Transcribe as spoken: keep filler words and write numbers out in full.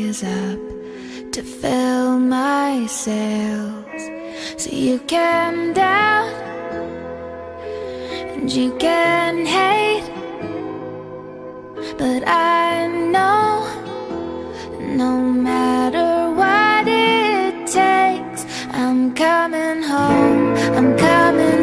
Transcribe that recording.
rise up to fill my sails. So you can doubt and you can hate, but I know no matter what it takes, I'm coming home, I'm coming